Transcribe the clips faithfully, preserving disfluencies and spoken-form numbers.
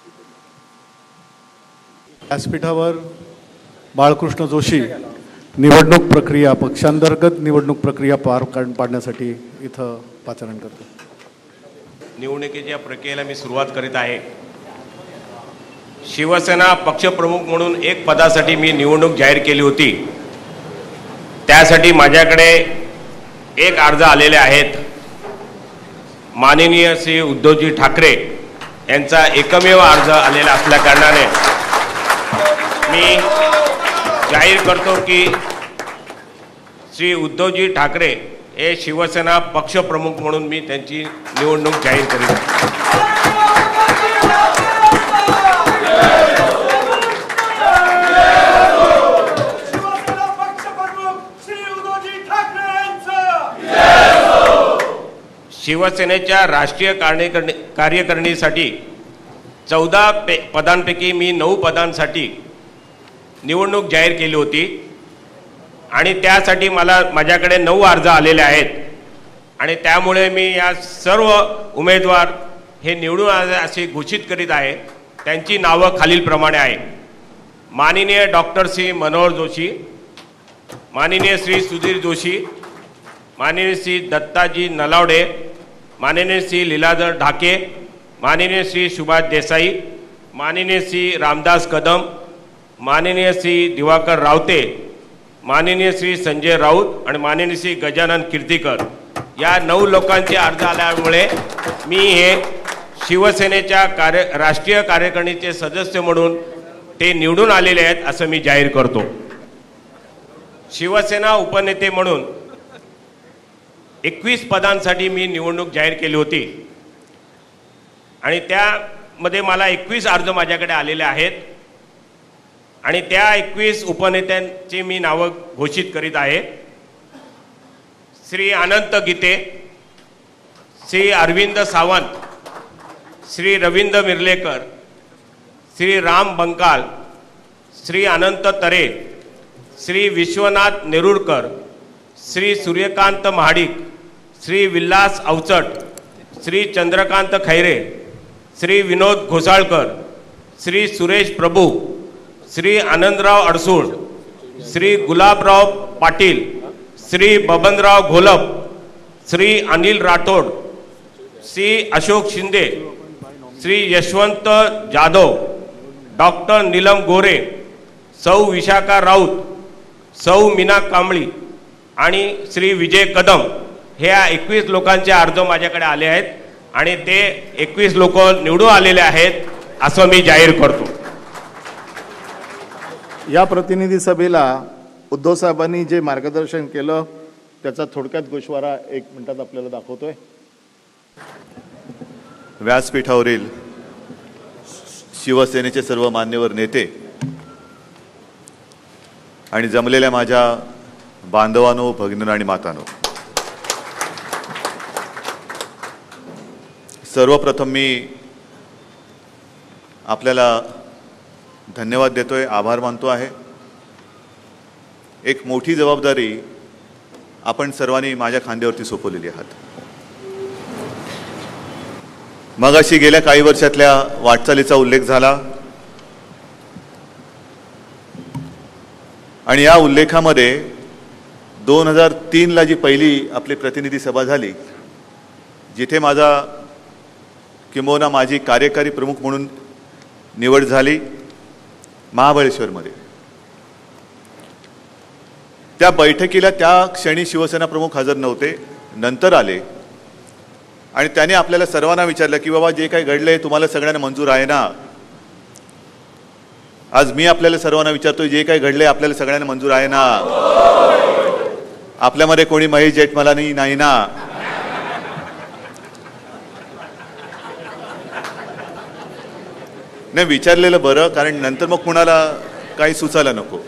व्यासपीठावर बाळकृष्ण जोशी निवडणूक प्रक्रिया पक्षांतर्गत निवडणूक प्रक्रिया पार पाडण्यासाठी इथं पाचारण करतो। निवडणुकीच्या प्रक्रियेला मी सुरुवात करीत आहे। शिवसेना पक्षप्रमुख म्हणून एक पदासाठी मी निवडणूक जाहीर केली होती। त्यासाठी माझ्याकडे एक अर्ज आलेले आहेत। माननीय श्री उद्धवजी ठाकरे यांचा एकमेव अर्ज आलेला असल्या कारणाने मी जाहीर करतो की श्री उद्धवजी ठाकरे हे शिवसेना पक्षप्रमुख म्हणून मी त्यांची निवडणूक जाहीर करीत आहे। शिवसेनेच्या राष्ट्रीय कार्यकर्णी कार्यकारिणीसाठी चौदा पदांपैकी मी नऊ पदांसाठी निवडणूक जाहीर केली होती आणि त्यासाठी मला माझ्याकडे नऊ अर्ज आलेले आहेत आणि त्यामुळे मी या सर्व उमेदवार हे निवडून आले असे घोषित करीत आहे। त्यांची नावं खालीलप्रमाणे आहे। माननीय डॉक्टर श्री मनोहर जोशी, माननीय श्री सुधीर जोशी, माननीय श्री दत्ताजी नलावडे, माननीय श्री लीलाधर ढाके, माननीय श्री सुभाष देसाई, माननीय श्री रामदास कदम, माननीय श्री दिवाकर रावते, माननीय श्री संजय राऊत आणि माननीय श्री गजानन कीर्तिकर या नऊ लोकांचे अर्ज आल्यामुळे मी हे शिवसेनेच्या कार्य राष्ट्रीय कार्यकारिणीचे सदस्य म्हणून ते निवडून आलेले आहेत असं मी जाहीर करतो। शिवसेना उपनेते म्हणून एकवीस पदांसाठी मी निवडणूक जाहीर केली होती आणि त्यामध्ये मला एकवीस अर्ज माझ्याकडे आलेले आहेत आणि त्या एकवीस उपनेत्यांची मी नावं घोषित करीत आहे। श्री अनंत गीते, श्री अरविंद सावंत, श्री रवींद्र मिर्लेकर, श्री राम बंकाल, श्री अनंत तरे, श्री विश्वनाथ नेरुरकर, श्री सूर्यकांत महाडिक, श्री विलास अवचट, श्री चंद्रकांत खैरे, श्री विनोद घोसाळकर, श्री सुरेश प्रभू, श्री आनंदराव अडसूळ, श्री गुलाबराव पाटील, श्री बबनराव घोलप, श्री अनिल राठोड, श्री अशोक शिंदे, श्री यशवंत जाधव, डॉक्टर नीलम गोरे, सौ विशाखा राऊत, सौ मीना कांबळी आणि श्री विजय कदम हे एकवीस लोकांचे अर्ज माझ्याकडे आले आहेत आणि ते एकवीस लोक निवडून आलेले आहेत असं मी जाहीर करतो। या प्रतिनिधी सभेला उद्धव साहेबांनी जे मार्गदर्शन केलं त्याचा थोडक्यात गोषवारा एक मिनिटात आपल्याला दाखवतोय। व्यासपीठावरील शिवसेनेचे सर्व मान्यवर नेते आणि जमलेल्या माझ्या बांधवांनो, भगिनींनो आणि मातांनो, सर्वप्रथम मी आपल्याला धन्यवाद देतोय, आभार मानतो आहे। एक मोठी जबाबदारी आपण सर्वांनी माझ्या खांद्यावरती सोपवलेली आहात। मगाशी गेल्या काही वर्षातल्या वाटचालीचा उल्लेख झाला आणि या उल्लेखामध्ये दोन हजार तीनला जी पहिली आपली प्रतिनिधी सभा झाली, जिथे माझा किंबहुना माझी कार्यकारी प्रमुख म्हणून निवड झाली महाबळेश्वरमध्ये, त्या बैठकीला त्या क्षणी शिवसेना प्रमुख हजर नव्हते, नंतर आले आणि त्याने आपल्याला सर्वांना विचारलं की बाबा जे काही घडले तुम्हाला सगळ्यांना मंजूर आहे ना। आज मी आपल्याला सर्वांना विचारतोय, जे काही घडले आपल्याला सगळ्यांना मंजूर आहे ना? आपल्यामध्ये कोणी महेश जेठमलानी नाही ना? नाही, विचारलेलं बरं, कारण नंतर मग कुणाला काही सुचायला नको।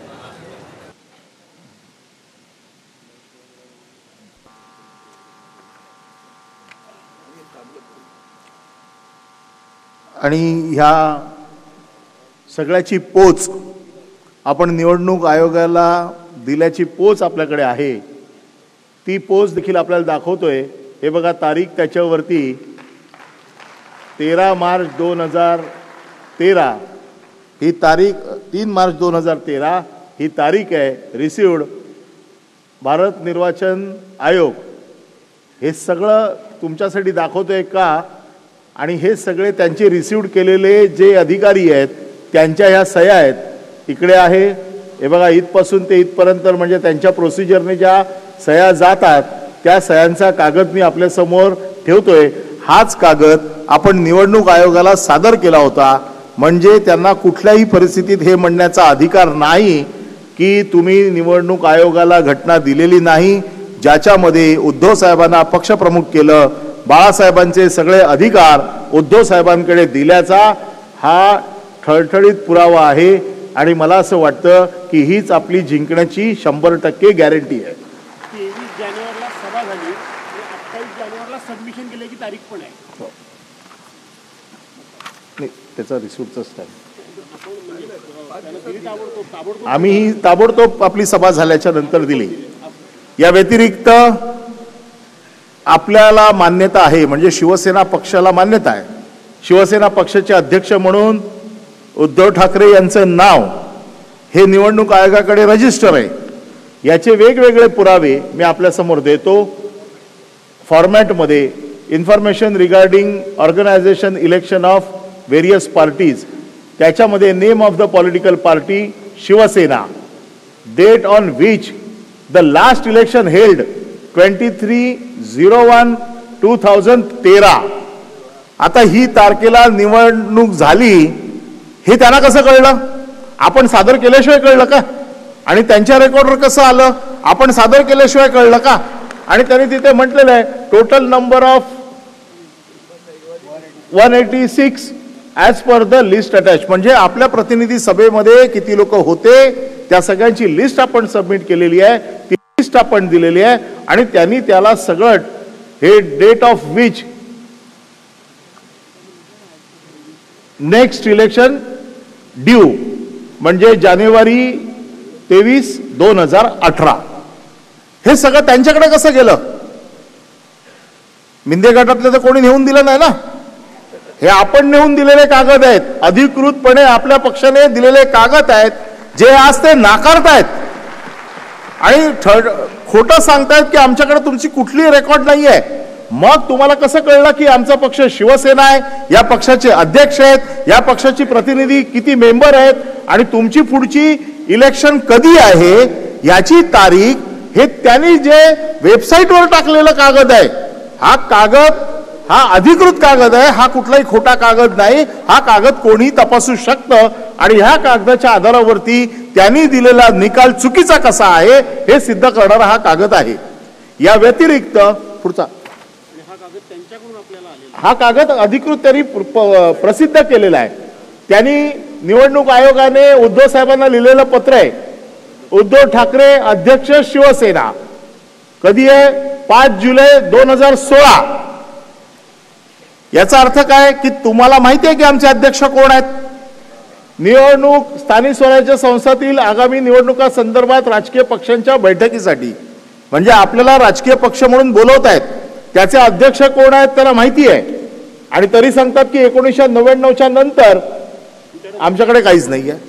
आणि ह्या सगळ्याची पोच आपण निवडणूक आयोगाला दिल्याची पोच आपल्याकडे आहे, ती पोच देखील आपल्याला दाखवतोय। हे बघा, तारीख त्याच्यावरती तेरा मार्च दोन हजार तेरा ही तारीख, तीन मार्च दोन हजार तेरा ही तारीख आहे रिसिव्ड भारत निर्वाचन आयोग. हे सगळं तुमच्यासाठी दाखवतोय का? आणि हे सगळे त्यांचे रिसिव्ड केलेले जे अधिकारी आहेत त्यांच्या ह्या सह्या आहेत. इकडे आहे हे बघा, इथपासून ते इथपर्यंत म्हणजे त्यांच्या प्रोसिजरने ज्या सह्या जातात त्या सह्यांचा कागद मी आपल्यासमोर ठेवतोय. हाच कागद आपण निवडणूक आयोगाला सादर केला होता. म्हणजे त्यांना कुठल्याही परिस्थितीत हे म्हणण्याचा अधिकार नाही की तुम्ही निवडणूक आयोगाला घटना दिलेली नाही, ज्याच्यामध्ये उद्धव साहेबांना पक्षप्रमुख केलं, बाळासाहेबांचे सगळे अधिकार उद्धव साहेबांकडे दिल्याचा हा ठळठळीत पुरावा आहे. आणि मला असं वाटतं की हीच आपली जिंकण्याची शंभर टक्के गॅरंटी आहे. तेवीस जानेवारीला सभा झाली आणि अठ्ठावीस जानेवारीला सबमिशन केल्याची तारीख पण आहे. नाही, त्याचा रिसिप्टचाच टाइम आम्ही ही ताबडतोब आपली सभा झाल्याच्या नंतर दिली. या व्यतिरिक्त आपल्याला मान्यता आहे, म्हणजे शिवसेना पक्षाला मान्यता आहे. शिवसेना पक्षाचे अध्यक्ष म्हणून उद्धव ठाकरे यांचं नाव हे निवडणूक आयोगाकडे रजिस्टर आहे. याचे वेगवेगळे पुरावे मी आपल्यासमोर देतो. फॉर्मॅटमध्ये information regarding organization election of various parties, त्याच्यामध्ये name of the political party Shivsena, date on which the last election held twenty three zero one two thousand तेरा. आता ही तारखेला निवडणूक झाली हे त्यांना कसं कळलं? आपण सादर केल्याशिवाय कळलं का? आणि त्यांच्या रेकॉर्डवर कसं आलं? आपण सादर केल्याशिवाय कळलं का? आणि त्यांनी तिथे म्हटलेलं आहे total number of one eighty six as per the list attach. म्हणजे आपल्या प्रतिनिधी सभेमध्ये किती लोक होते त्या सगळ्यांची लिस्ट आपण सबमिट केलेली आहे, ती लिस्ट आपण दिलेली आहे. आणि त्यांनी त्याला सगळं हे date of which next election due म्हणजे जानेवारी तेवीस दोन हजार अठरा हे सगळं त्यांच्याकडे कसं गेलं? मिंदे गटातले तर कोणी नेऊन दिलं नाही ना. हे आपण नेऊन दिलेले कागद आहेत, अधिकृतपणे आपल्या पक्षाने दिलेले कागद आहेत, जे आज ते नाकारतायत आणि खोटं सांगतायत की आमच्याकडे तुमची कुठली रेकॉर्ड नाही आहे. मग तुम्हाला कसं कळलं की आमचा पक्ष शिवसेना आहे, या पक्षाचे अध्यक्ष आहेत, या पक्षाची प्रतिनिधी किती मेंबर आहेत आणि तुमची पुढची इलेक्शन कधी आहे याची तारीख हे त्यांनी जे वेबसाईटवर टाकलेलं कागद आहे, हा कागद हा अधिकृत कागद आहे, हा कुठलाही खोटा कागद नाही. हा कागद कोणी तपासू शकतं आणि ह्या कागदाच्या आधारावरती त्यांनी दिलेला निकाल चुकीचा कसा आहे हे सिद्ध करणारा हा कागद आहे. या व्यतिरिक्त पुढचा हा कागद अधिकृत त्यांनी प्रसिद्ध केलेला आहे. त्यांनी निवडणूक आयोगाने उद्धव साहेबांना लिहिलेलं पत्र आहे, उद्धव ठाकरे अध्यक्ष शिवसेना, कधी आहे? पाच जुलै दोन हजार सोळा. याचा अर्थ काय की तुम्हाला माहिती आहे की आमचे अध्यक्ष कोण आहेत? निवडणूक स्थानिक स्वराज्य संस्थातील आगामी निवडणुका संदर्भात राजकीय पक्षांच्या बैठकीसाठी म्हणजे आपल्याला राजकीय पक्ष म्हणून बोलवत आहेत, त्याचे अध्यक्ष कोण आहेत त्याला माहिती आहे. आणि तरी सांगतात की एकोणीसशे नव्याण्णवच्या नंतर आमच्याकडे काहीच नाही आहे.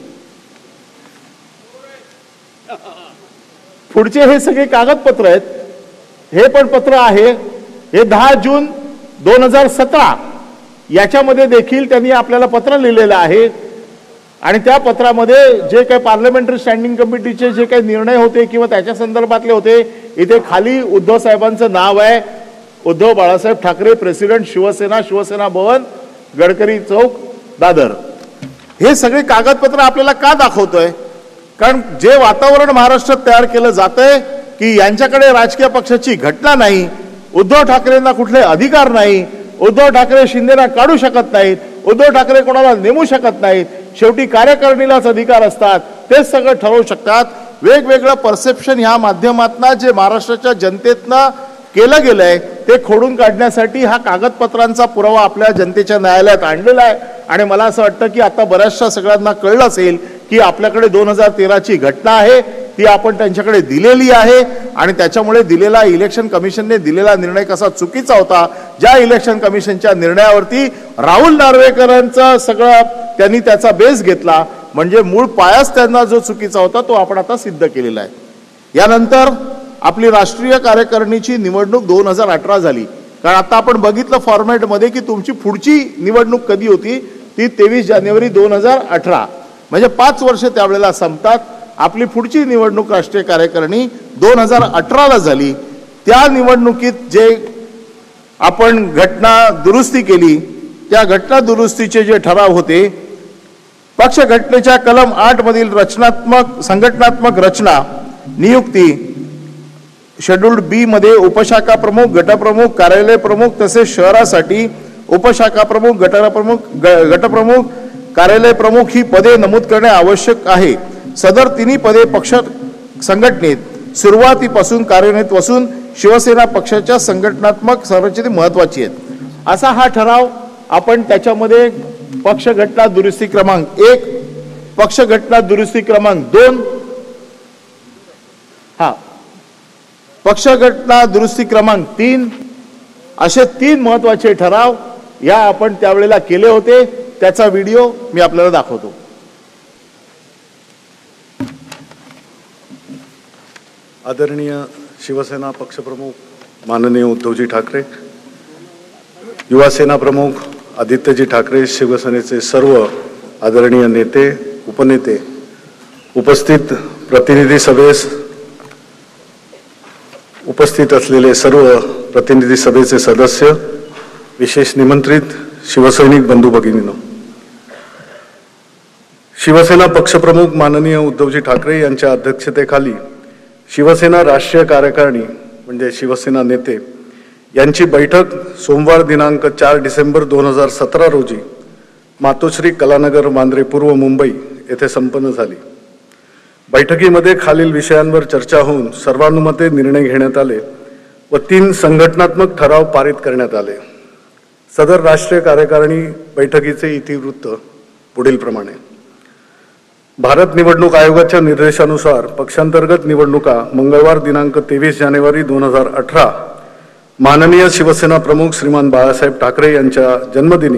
पुढचे हे सगळे कागदपत्र आहेत. हे पण पत्र आहे, हे दहा जून दोन हजार सतरा याच्यामध्ये देखील त्यांनी आपल्याला पत्र लिहिलेलं आहे. आणि त्या पत्रामध्ये जे काही पार्लमेंटरी स्टँडिंग कमिटीचे जे काही निर्णय होते किंवा त्याच्या संदर्भातले होते, इथे खाली उद्धव साहेबांचं नाव आहे, उद्धव बाळासाहेब ठाकरे, प्रेसिडेंट शिवसेना, शिवसेना भवन, गडकरी चौक, दादर. हे सगळे कागदपत्र आपल्याला का दाखवतोय? कारण जे वातावरण महाराष्ट्रात तयार केलं जातंय की यांच्याकडे राजकीय पक्षाची घटना नाही, उद्धव ठाकरेंना कुठले अधिकार नाही, उद्धव ठाकरे शिंदेना काढू शकत नाहीत, उद्धव ठाकरे कोणाला नेमू शकत नाहीत, शेवटी कार्यकारिणीलाच अधिकार असतात, तेच सगळं ठरवू शकतात. वेगवेगळं परसेप्शन ह्या माध्यमातून जे महाराष्ट्राच्या जनतेतनं केलं गेलंय ते खोडून काढण्यासाठी हा कागदपत्रांचा पुरावा आपल्या जनतेच्या न्यायालयात आणलेला आहे. आणि मला असं वाटतं की आता बऱ्याचशा सगळ्यांना कळलं असेल की आपल्याकडे दोन हजार तेराची घटना आहे, ती आपण त्यांच्याकडे दिलेली आहे. आणि त्याच्यामुळे दिलेला इलेक्शन कमिशनने दिलेला निर्णय कसा चुकीचा होता, ज्या इलेक्शन कमिशनच्या निर्णयावरती राहुल नार्वेकरांचं सगळं त्यांनी त्याचा बेस घेतला, म्हणजे मूळ पायाच त्यांना जो चुकीचा होता तो आपण आता सिद्ध केलेला आहे। यानंतर आपली राष्ट्रीय कार्यकारिणीची निवडणूक दोन हजार अठरा झाली, कारण आता आपण बघितलं फॉर्मॅटमध्ये की तुमची पुढची निवडणूक कधी होती, ती तेवीस जानेवारी दोन हजार अठरा, म्हणजे पाच वर्ष त्यावेळेला संपतात। आपली पुढची निवडणूक राष्ट्रीय कार्यकारिणी दोन हजार अठराला झाली। त्या निवडणुकीत जे आपण घटना दुरुस्ती केली, त्या घटना दुरुस्तीचे जे ठराव होते, पक्ष घटनेच्या कलम आठ मधील रचनात्मक संघटनात्मक रचना नियुक्ती शेड्यूल्ड बी मध्ये उपशाखा प्रमुख, गटप्रमुख, कार्यालय प्रमुख तसेच शहरासाठी उपशाखा प्रमुख, गटप्रमुख गटप्रमुख कार्यालय प्रमुख ही पदे नमूद करणे आवश्यक आहे। सदर तिन्ही पदे पक्ष संघटनेत सुरुवातीपासून कार्यान्वित असून शिवसेना पक्षाच्या संघटनात्मक संरचनेत महत्त्वाची आहेत। असा हा ठराव आपण त्याच्यामध्ये पक्ष घटना दुरुस्ती क्रमांक एक, पक्ष घटना दुरुस्ती क्रमांक दोन, हा पक्ष घटना दुरुस्ती क्रमांक तीन, असे तीन महत्त्वाचे ठराव या आपण त्यावेळेला केले होते। त्याचा व्हिडिओ मी आपल्याला दाखवतो। आदरणीय शिवसेना पक्षप्रमुख माननीय उद्धवजी ठाकरे, युवासेना प्रमुख आदित्यजी ठाकरे, शिवसेनेचे सर्व आदरणीय नेते, उपनेते, उपस्थित प्रतिनिधी सभेस उपस्थित असलेले सर्व प्रतिनिधी सभेचे सदस्य, विशेष निमंत्रित शिवसैनिक बंधू भगिनींनो, शिवसेना पक्षप्रमुख माननीय उद्धवजी ठाकरे यांच्या अध्यक्षतेखाली शिवसेना राष्ट्रीय कार्यकारिणी म्हणजे शिवसेना नेते यांची बैठक सोमवार दिनांक चार डिसेंबर दोन हजार सतरा रोजी मातोश्री कलानगर मांद्रे पूर्व मुंबई येथे संपन्न झाली। बैठकीमध्ये खालील विषयांवर चर्चा होऊन सर्वानुमते निर्णय घेण्यात आले व तीन संघटनात्मक ठराव पारित करण्यात आले। सदर राष्ट्रीय कार्यकारिणी बैठकीचे इतिवृत्त पुढील प्रमाणे: भारत निवडणूक आयोगाच्या निर्देशानुसार पक्षांतर्गत निवडणुका मंगळवार दिनांक तेवीस जानेवारी दोन हजार अठरा माननीय शिवसेना प्रमुख श्रीमान बाळासाहेब ठाकरे यांच्या जन्मदिनी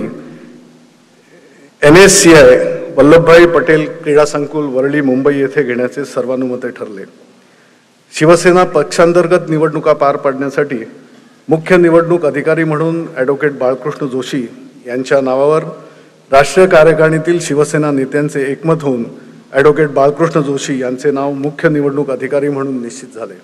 N S C I Vallabhbhai Patel क्रीडा संकुल वरळी मुंबई येथे घेण्याचे सर्वानुमते ठरले। शिवसेना पक्षांतर्गत निवडणुका पार पाडण्यासाठी मुख्य निवडणूक अधिकारी म्हणून ॲडव्होकेट बाळकृष्ण जोशी यांच्या नावावर राष्ट्रीय कार्यकारिणीतील शिवसेना नेत्यांचे एकमत होऊन ॲडव्होकेट बाळकृष्ण जोशी यांचे नाव मुख्य निवडणूक अधिकारी म्हणून निश्चित झाले।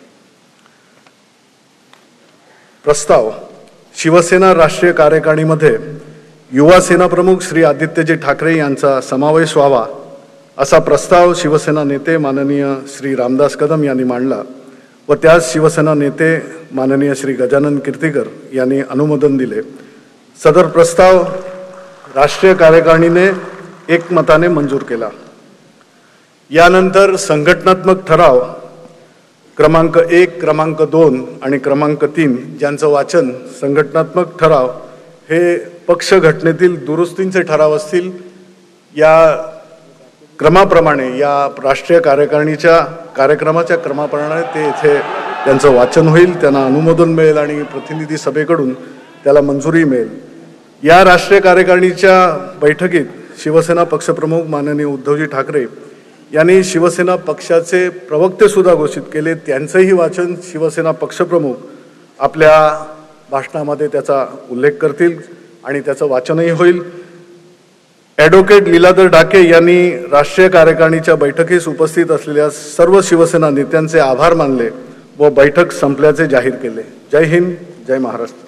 प्रस्ताव: शिवसेना राष्ट्रीय कार्यकारिणीमध्ये युवा सेना प्रमुख श्री आदित्यजी ठाकरे यांचा समावेश व्हावा असा प्रस्ताव शिवसेना नेते माननीय श्री रामदास कदम यांनी मांडला व त्यास शिवसेना नेते माननीय श्री गजानन कीर्तीकर यांनी अनुमोदन दिले। सदर प्रस्ताव राष्ट्रीय कार्यकारिणीने एकमताने मंजूर केला। यानंतर संघटनात्मक ठराव क्रमांक एक, क्रमांक दोन आणि क्रमांक तीन ज्यांचं वाचन संघटनात्मक ठराव हे पक्ष घटनेतील दुरुस्तींचे ठराव असतील, या क्रमाप्रमाणे या राष्ट्रीय कार्यकारिणीच्या कार्यक्रमाच्या क्रमाप्रमाणे ते इथे त्यांचं वाचन होईल, त्यांना अनुमोदन मिळेल आणि प्रतिनिधी सभेकडून त्याला मंजुरी मिळेल। या राष्ट्रीय कार्यकारिणीच्या बैठकीत शिवसेना पक्षप्रमुख माननीय उद्धवजी ठाकरे यांनी शिवसेना पक्षाचे प्रवक्ते सुद्धा घोषित केले, त्यांचंही वाचन शिवसेना पक्षप्रमुख आपल्या भाषणामध्ये त्याचा उल्लेख करतील आणि त्याचं वाचनही होईल। ॲडव्होकेट लीलाधर ढाके यांनी राष्ट्रीय कार्यकारिणीच्या बैठकीस उपस्थित असलेल्या सर्व शिवसेना नेत्यांचे आभार मानले व बैठक संपल्याचे जाहीर केले। जय हिंद, जय महाराष्ट्र।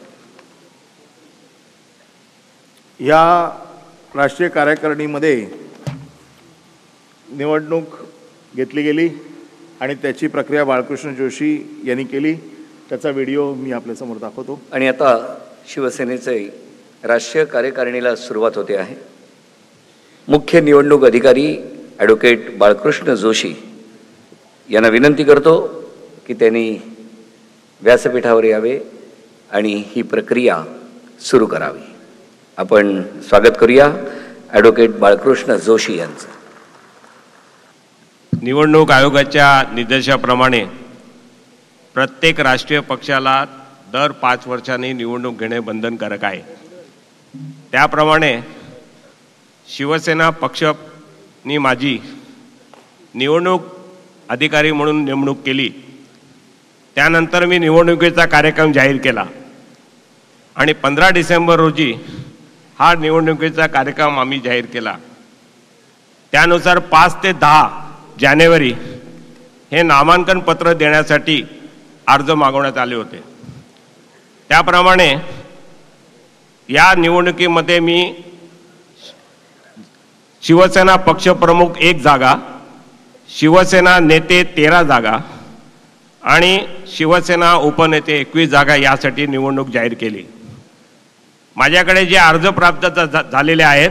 या राष्ट्रीय कार्यकारिणीमध्ये निवडणूक घेतली गेली आणि त्याची प्रक्रिया बाळकृष्ण जोशी यांनी केली। त्याचा व्हिडिओ मी आपल्यासमोर दाखवतो। आणि आता शिवसेनेचे राष्ट्रीय कार्यकारिणीला सुरुवात होते आहे। मुख्य निवडणूक अधिकारी ॲडव्होकेट बाळकृष्ण जोशी यांना विनंती करतो की त्यांनी व्यासपीठावर यावे आणि ही प्रक्रिया सुरू करावी। आपण स्वागत करूया ॲडव्होकेट बाळकृष्ण जोशी यांचं। निवडणूक आयोगाच्या निर्देशाप्रमाणे प्रत्येक राष्ट्रीय पक्षाला दर पाच वर्षांनी निवडणूक घेणे बंधनकारक आहे। त्याप्रमाणे शिवसेना पक्षाने माझी निवडणूक अधिकारी म्हणून नेमणूक केली, त्यानंतर मी निवडणुकीचा कार्यक्रम जाहीर केला आणि पंधरा डिसेंबर रोजी हा निवडणुकीचा कार्यक्रम आम्ही जाहीर केला. त्यानुसार पाच ते दहा जानेवारी हे नामांकन पत्र देण्यासाठी अर्ज मागवण्यात आले होते. त्याप्रमाणे या निवडणुकीमध्ये मी शिवसेना पक्षप्रमुख एक जागा, शिवसेना नेते तेरा जागा आणि शिवसेना उपनेते एकवीस जागा यासाठी निवडणूक जाहीर केली. माझ्याकडे जे अर्ज प्राप्त झालेले आहेत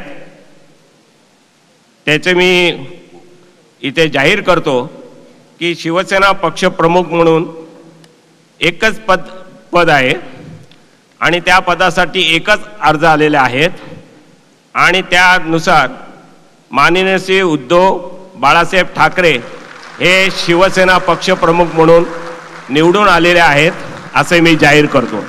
त्याचे मी इथे जाहीर करतो की शिवसेना पक्षप्रमुख म्हणून एकच पद पद आहे आणि त्या पदासाठी एकच अर्ज आलेले आहेत आणि त्यानुसार माननीय श्री उद्धव बाळासाहेब ठाकरे हे शिवसेना पक्षप्रमुख म्हणून निवडून आलेले आहेत असे मी जाहीर करतो.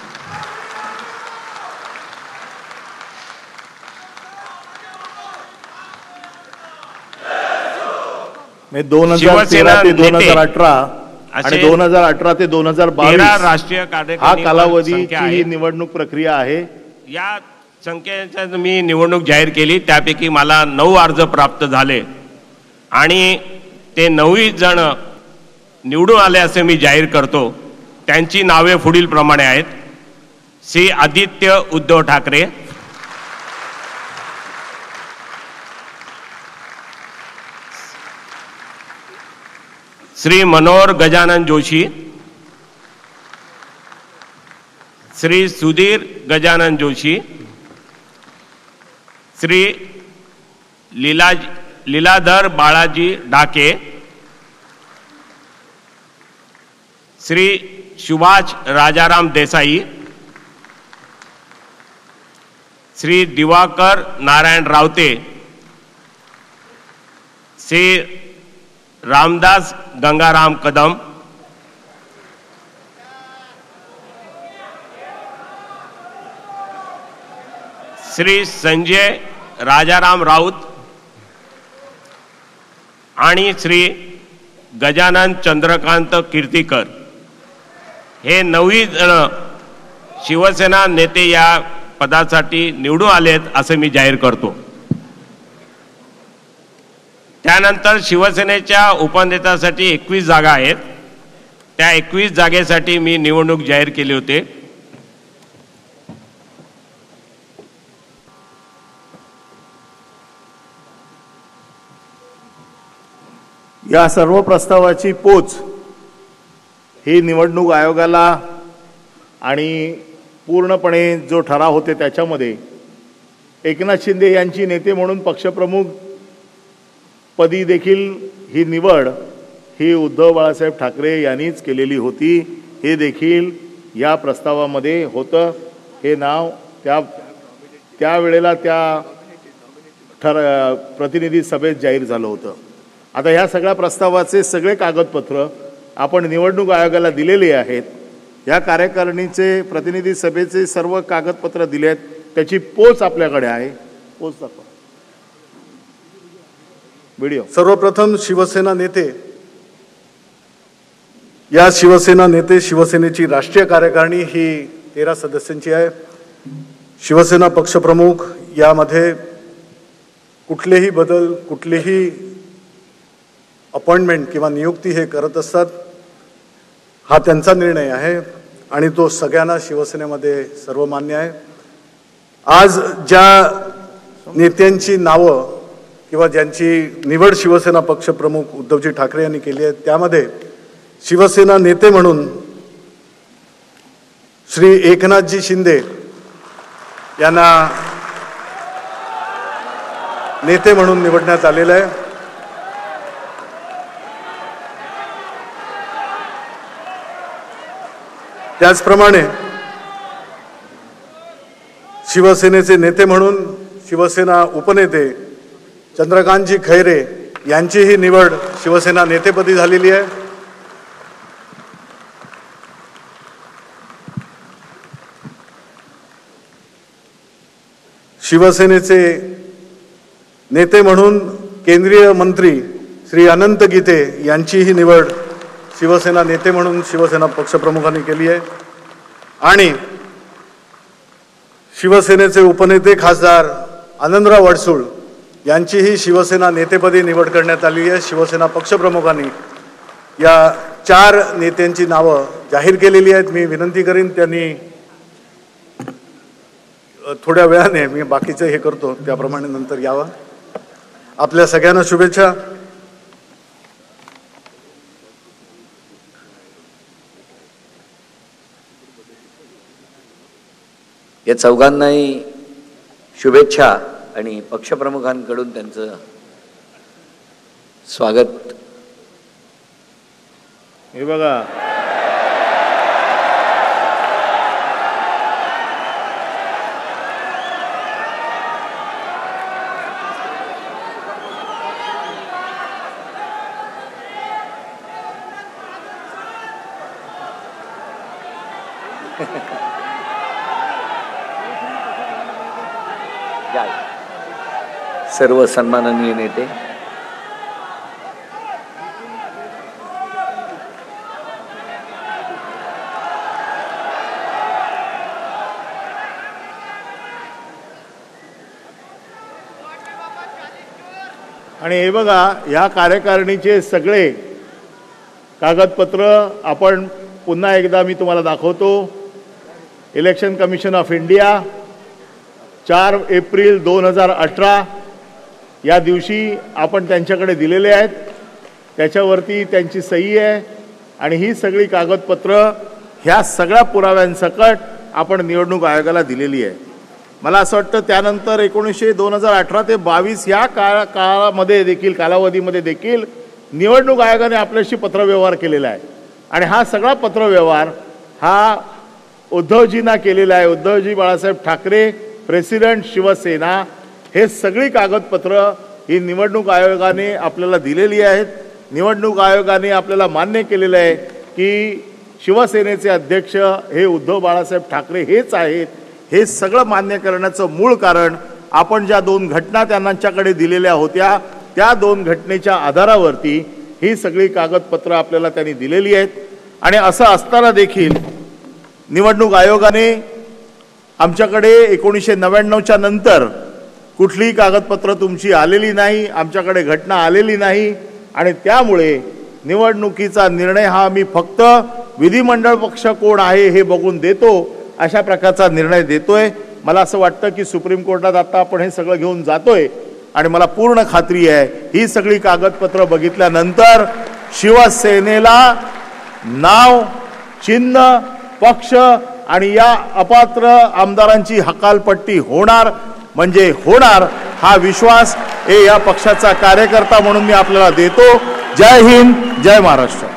दोन हजार तेरा ते दोन हजार अठरा आणि दोन हजार अठरा ते दोन हजार बावीस राष्ट्रीय हा कार्यकारिणी कालावधीची संख्या आहे. ही निवडणूक प्रक्रिया आहे. या संख्येच्या मी निवडणूक जाहीर केली, त्यापैकी मला नऊ अर्ज प्राप्त झाले आणि ते नऊ जण निवडून आले असे मी जाहीर करतो. त्यांची नावे पुढील प्रमाणे आहेत. श्री आदित्य उद्धव ठाकरे, श्री मनोहर गजानन जोशी, श्री सुधीर गजानन जोशी, श्री लीला लीलाधर बाळाजी डाके, श्री सुभाष राजाराम देसाई, श्री दिवाकर नारायण रावते, श्री रामदास गंगाराम कदम, श्री संजय राजाराम राऊत आणि श्री गजानन चंद्रकांत कीर्तीकर हे नऊ जण शिवसेना नेते या पदासाठी निवडून आलेत असे मी जाहीर करतो. त्यानंतर शिवसेनेच्या उपनेत्यासाठी एकवीस जागा आहेत. त्या एकवीस जागेसाठी मी निवडणूक जाहीर केली होती. या सर्व प्रस्तावाची पोच ही निवडणूक आयोगाला आणि पूर्णपणे जो ठराव होते त्याच्यामध्ये एकनाथ शिंदे यांची नेते म्हणून पक्षप्रमुख पदी देखील ही निवड ही उद्धव बाळासाहेब ठाकरे यांनीच केलेली होती. हे देखील या प्रस्तावामध्ये होतं. हे नाव त्या त्यावेळेला त्या ठर प्रतिनिधी सभेत जाहीर झालं होतं. आता ह्या सगळ्या प्रस्तावाचे सगळे कागदपत्र आपण निवडणूक आयोगाला दिलेले आहेत. या कार्यकारिणीचे प्रतिनिधी सभेचे सर्व कागदपत्र दिले आहेत. त्याची पोच आपल्याकडे आहे. पोच दाखवा व्हिडिओ. सर्वप्रथम शिवसेना नेते, या शिवसेना नेते शिवसेनेची राष्ट्रीय कार्यकारिणी ही तेरा सदस्यांची आहे. शिवसेना पक्षप्रमुख यामध्ये कुठलेही बदल, कुठलीही अपॉइंटमेंट किंवा नियुक्ती हे करत असतात. हा त्यांचा निर्णय आहे आणि तो सगळ्यांना शिवसेनेमध्ये सर्वमान्य आहे. आज ज्या नेत्यांची नावं किंवा ज्यांची निवड शिवसेना पक्षप्रमुख उद्धवजी ठाकरे यांनी केली आहे त्यामध्ये शिवसेना नेते म्हणून श्री एकनाथजी शिंदे यांना नेते म्हणून निवडण्यात आलेलं आहे. त्याचप्रमाणे शिवसेनेचे नेते म्हणून शिवसेना उपनेते चंद्रकांतजी खैरे यांचीही निवड शिवसेना नेतेपदी झालेली आहे. शिवसेनेचे नेते म्हणून केंद्रीय मंत्री श्री अनंत गीते यांचीही निवड शिवसेना नेते म्हणून शिवसेना पक्षप्रमुखांनी केली आहे आणि शिवसेनेचे उपनेते खासदार आनंदराव अडसूळ यांचीही शिवसेना नेतेपदी निवड करण्यात आली आहे। शिवसेना पक्षप्रमुखांनी या चार नेत्यांची नावं जाहीर केलेली आहेत। मी विनंती करीन त्यांनी थोड्या वेळाने, मी बाकीचं हे करतो त्याप्रमाणे नंतर यावं। आपल्या सगळ्यांना शुभेच्छा। या चौघांनाही शुभेच्छा आणि पक्षप्रमुखांकडून त्यांचं स्वागत। हे बघा, सर्व सन्माननीय नेते, आणि हे बघा, या कार्यकारिणीचे सगळे कागदपत्र आपण पुन्हा एकदा मी तुम्हाला दाखवतो। इलेक्शन कमिशन ऑफ इंडिया चार एप्रिल दोन हजार अठरा या दिवशी आपण त्यांच्याकडे दिलेले आहेत, त्याच्यावरती त्यांची सही आहे आणि ही सगळी कागदपत्र ह्या सगळ्या पुराव्यांसकट आपण निवडणूक आयोगाला दिलेली आहे। मला असं वाटतं त्यानंतर एकोणीसशे दोन हजार अठरा ते बावीस या काळा काळामध्ये देखील कालावधीमध्ये देखील निवडणूक आयोगाने आपल्याशी पत्रव्यवहार केलेला आहे आणि हा सगळा पत्रव्यवहार हा उद्धवजींना केलेला आहे। उद्धवजी बाळासाहेब ठाकरे, प्रेसिडेंट शिवसेना, हे सगळी कागदपत्र ही निवडणूक आयोगाने आपल्याला दिलेली आहेत। निवडणूक आयोगाने आपल्याला मान्य केलेलं आहे की शिवसेनेचे अध्यक्ष हे उद्धव बाळासाहेब ठाकरे हेच आहेत। हे सगळं मान्य करण्याचं मूळ कारण आपण ज्या दोन घटना त्यांच्याकडे दिलेल्या होत्या त्या दोन घटनेच्या आधारावरती ही सगळी कागदपत्र आपल्याला त्यांनी दिलेली आहेत। आणि असं असताना देखील निवडणूक आयोगाने आमच्याकडे एकोणीसशे नव्याण्णवच्या नंतर कुठलीही कागदपत्र तुमची आलेली नाही, आमच्याकडे घटना आलेली नाही आणि त्यामुळे निवडणुकीचा निर्णय हा मी फक्त विधिमंडळ पक्ष कोण आहे हे बघून देतो अशा प्रकारचा निर्णय देतोय। मला असं वाटतं की सुप्रीम कोर्टात आता आपण हे सगळं घेऊन जातोय आणि मला पूर्ण खात्री आहे ही सगळी कागदपत्र बघितल्यानंतर शिवसेनेला नाव, चिन्ह, पक्ष आणि या अपात्र आमदारांची हकालपट्टी होणार म्हणजे होणार हा विश्वास हे या पक्षाचा कार्यकर्ता म्हणून मी आपल्याला देतो। जय हिंद, जय महाराष्ट्र।